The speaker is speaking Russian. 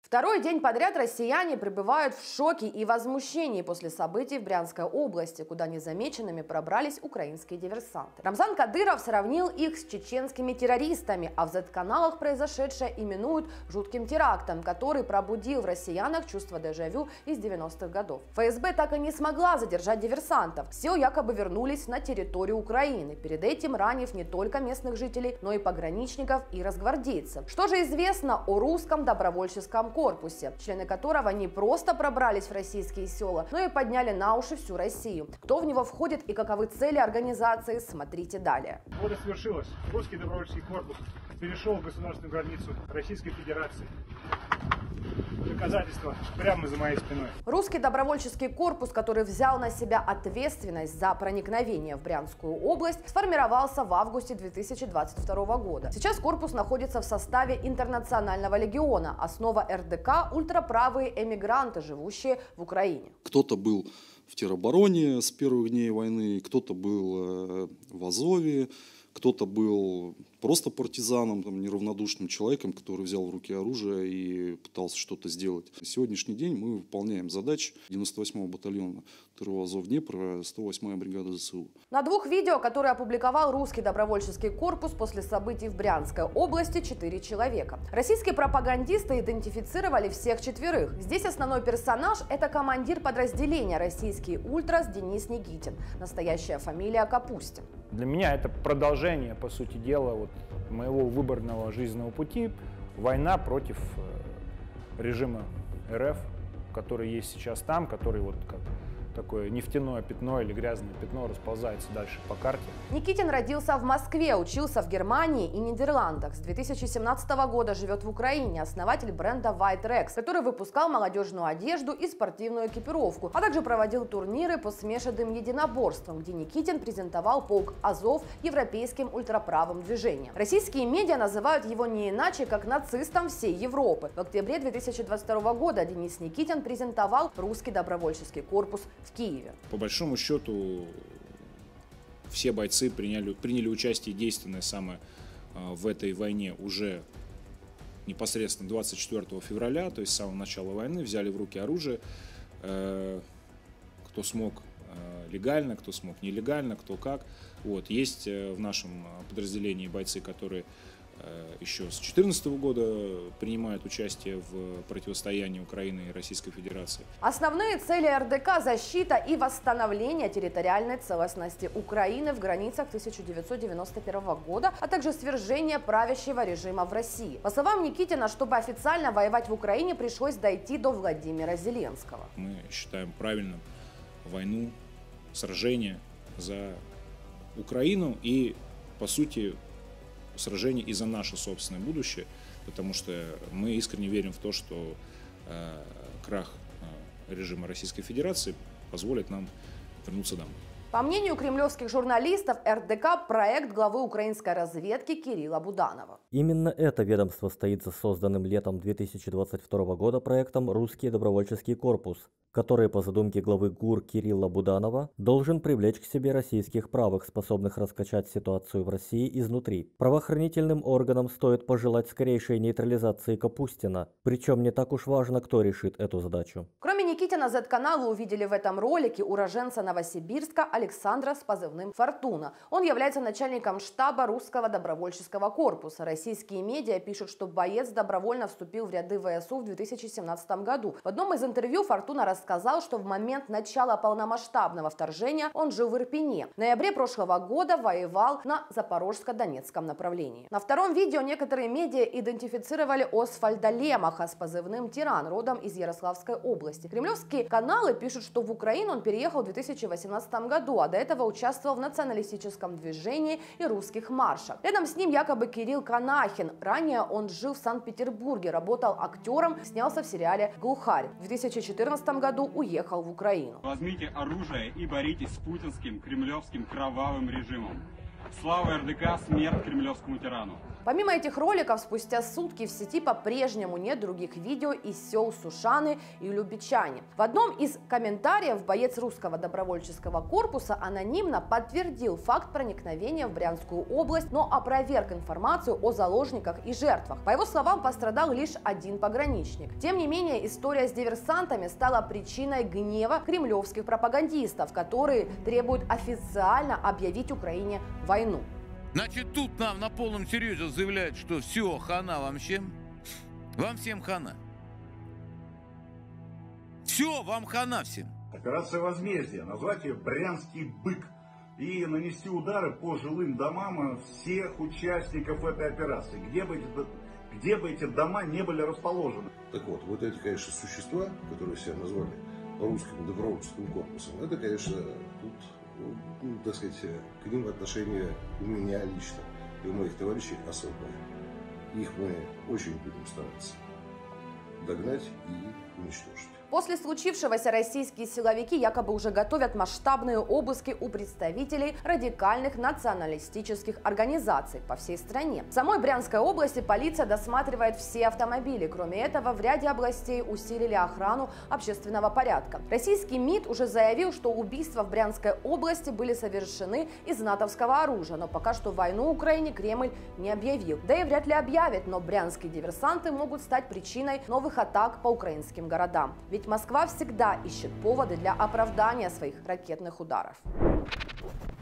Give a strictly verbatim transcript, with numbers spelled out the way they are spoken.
Второй день подряд россияне пребывают в шоке и возмущении после событий в Брянской области, куда незамеченными пробрались украинские диверсанты. Рамзан Кадыров сравнил их с чеченскими террористами, а в зет-каналах произошедшее именуют жутким терактом, который пробудил в россиянах чувство дежавю из девяностых годов. эф эс бэ так и не смогла задержать диверсантов. Все якобы вернулись на территорию Украины, перед этим ранив не только местных жителей, но и пограничников и росгвардейцев. Что же известно о русском добровольческом корпусе, члены которого не просто пробрались в российские села, но и подняли на уши всю Россию. Кто в него входит и каковы цели организации, смотрите далее. Вот и свершилось. Русский добровольческий корпус перешел государственную границу Российской Федерации. Доказательства прямо за моей спиной. Русский добровольческий корпус, который взял на себя ответственность за проникновение в Брянскую область, сформировался в августе две тысячи двадцать второго года. Сейчас корпус находится в составе Интернационального легиона, основа эр дэ ка – ультраправые эмигранты, живущие в Украине. Кто-то был в теробороне с первых дней войны, кто-то был в Азове, кто-то был просто партизаном, там, неравнодушным человеком, который взял в руки оружие и пытался что-то сделать. На сегодняшний день мы выполняем задачи девяносто восьмого батальона ТРО Азов-Днепр, сто восьмая бригада зэ эс у. На двух видео, которые опубликовал русский добровольческий корпус после событий в Брянской области, четыре человека. Российские пропагандисты идентифицировали всех четверых. Здесь основной персонаж – это командир подразделения «Российский ультрас» Денис Никитин. Настоящая фамилия Капустин. Для меня это продолжение, по сути дела, вот, моего выборного жизненного пути. Война против э, режима эр эф, который есть сейчас там, который вот как такое нефтяное пятно или грязное пятно расползается дальше по карте. Никитин родился в Москве, учился в Германии и Нидерландах. С две тысячи семнадцатого года живет в Украине, основатель бренда White Rex, который выпускал молодежную одежду и спортивную экипировку, а также проводил турниры по смешанным единоборствам, где Никитин презентовал полк Азов европейским ультраправым движением. Российские медиа называют его не иначе, как нацистом всей Европы. В октябре две тысячи двадцать второго года Денис Никитин презентовал русский добровольческий корпус в Киеве. По большому счету все бойцы приняли, приняли участие действенное самое в этой войне уже непосредственно двадцать четвёртого февраля, то есть с самого начала войны, взяли в руки оружие, кто смог легально, кто смог нелегально, кто как. Вот. Есть в нашем подразделении бойцы, которые еще с две тысячи четырнадцатого года принимают участие в противостоянии Украины и Российской Федерации. Основные цели эр дэ ка – защита и восстановление территориальной целостности Украины в границах тысяча девятьсот девяносто первого года, а также свержение правящего режима в России. По словам Никитина, чтобы официально воевать в Украине, пришлось дойти до Владимира Зеленского. Мы считаем правильным войну, сражение за Украину и, по сути, сражение и за наше собственное будущее, потому что мы искренне верим в то, что э, крах э, режима Российской Федерации позволит нам вернуться домой. По мнению кремлевских журналистов, эр дэ ка – проект главы украинской разведки Кирилла Буданова. Именно это ведомство стоит за созданным летом две тысячи двадцать второго года проектом «Русский добровольческий корпус», который, по задумке главы ГУР Кирилла Буданова, должен привлечь к себе российских правых, способных раскачать ситуацию в России изнутри. Правоохранительным органам стоит пожелать скорейшей нейтрализации Капустина, причем не так уж важно, кто решит эту задачу. Кроме Никитина, зет-каналы увидели в этом ролике уроженца Новосибирска Александра с позывным «Фортуна». Он является начальником штаба русского добровольческого корпуса. Российские медиа пишут, что боец добровольно вступил в ряды вэ эс у в две тысячи семнадцатом году. В одном из интервью «Фортуна» рассказал, что в момент начала полномасштабного вторжения он жил в Ирпене. В ноябре прошлого года воевал на Запорожско-Донецком направлении. На втором видео некоторые медиа идентифицировали Освальда Лемаха с позывным «Тиран», родом из Ярославской области. Кремлевские каналы пишут, что в Украину он переехал в две тысячи восемнадцатом году, а до этого участвовал в националистическом движении и русских маршах. Рядом с ним якобы Кирилл Канахин. Ранее он жил в Санкт-Петербурге, работал актером, снялся в сериале «Глухарь». В две тысячи четырнадцатом году уехал в Украину. Возьмите оружие и боритесь с путинским кремлевским кровавым режимом. Слава эр дэ ка, смерть кремлевскому тирану. Помимо этих роликов, спустя сутки в сети по-прежнему нет других видео из сел Сушаны и Любичане. В одном из комментариев боец русского добровольческого корпуса анонимно подтвердил факт проникновения в Брянскую область, но опроверг информацию о заложниках и жертвах. По его словам, пострадал лишь один пограничник. Тем не менее, история с диверсантами стала причиной гнева кремлевских пропагандистов, которые требуют официально объявить Украине войну. Значит, тут нам на полном серьезе заявляют, что все, хана вам всем. Вам всем хана. Все, вам хана всем. Операция возмездия, назвать ее «Брянский бык» и нанести удары по жилым домам всех участников этой операции, где бы, эти, где бы эти дома не были расположены. Так вот, вот эти, конечно, существа, которые себя назвали русским добровольческим корпусом, это, конечно, тут, ну, так сказать, к ним отношение у меня лично и у моих товарищей особое. Их мы очень будем стараться догнать и уничтожить. После случившегося российские силовики якобы уже готовят масштабные обыски у представителей радикальных националистических организаций по всей стране. В самой Брянской области полиция досматривает все автомобили. Кроме этого, в ряде областей усилили охрану общественного порядка. Российский МИД уже заявил, что убийства в Брянской области были совершены из натовского оружия, но пока что войну Украине Кремль не объявил. Да и вряд ли объявит, но брянские диверсанты могут стать причиной новых атак по украинским городам. Ведь Москва всегда ищет поводы для оправдания своих ракетных ударов.